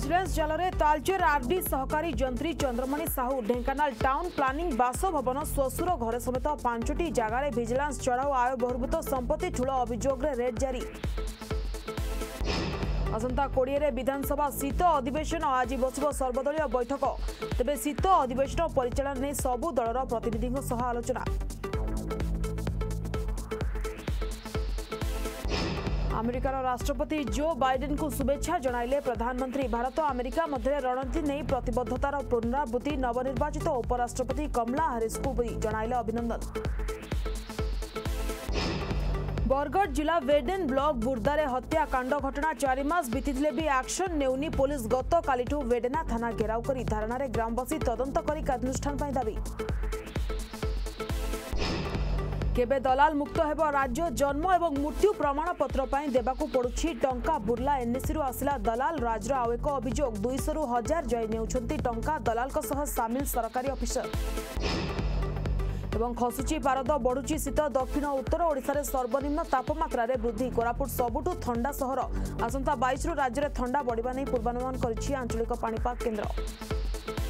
Vigilance जाल Talcher RD सहकारी जंत्री चंद्रमणि साहू ढेंकानाल टाउन प्लानिंग बासभवन श्वशुर घर समेत 5टी जगार विजिलेंस चढ़ाऊ आय बहिर्भूत संपत्ति ठूल अभियोग रेड जारी। असंता 20 विधानसभा शीत अधिवेशन आज बसिब सर्वदलीय बैठक। तेबे शीत अधिवेशन परिचालन नहीं सबु दलर प्रतिनिधि सह आलोचना। अमेरिकार राष्ट्रपति जो बाइडेन को शुभेच्छा जणाइले प्रधानमंत्री। भारत अमेरिका मध्य रणनीति नहीं प्रतिबद्धतार पुनरावृत्ति नवनिर्वाचित उपराष्ट्रपति कमला हारिस को भी जणाइले अभिनंदन। बरगढ़ जिला वेडेन ब्लॉक बुर्दारे हत्याकांड घटना 4 मास बीती भी एक्शन नेउनी पुलिस गत कालीठू वेडेना थाना घेराव करी धारणार ग्रामवासी तदंत करी कार्यानुष्ठान दाबी। केबे दलाल मुक्त हेबो राज्य जन्म एवं मृत्यु प्रमाण पत्र पाई देबाकू पड़ुछि टंका बुर्ला एनएससी आसिला दलाल राजर आउ एक अभियोग 200 रु 1000 जय नेउछंती टंका दलाल सह सामिल सरकारी ऑफिसर। एवं खसुची पारद बढ़ुची शीत दक्षिण उत्तर ओडिशा रे सर्वनिम्न तापमात्रा रे वृद्धि। कोरापुट सबुठु ठंडा सहर। आसंता 22 रु राज्य रे ठंडा बढ़िबा नै पूर्वानुमान करिछि आंचलिक पाणीपाग केन्द्र।